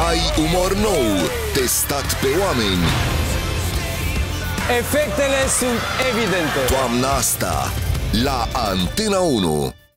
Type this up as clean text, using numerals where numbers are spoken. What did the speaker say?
Ai umor nou, testat pe oameni. Efectele sunt evidente. Toamna asta, la Antena 1.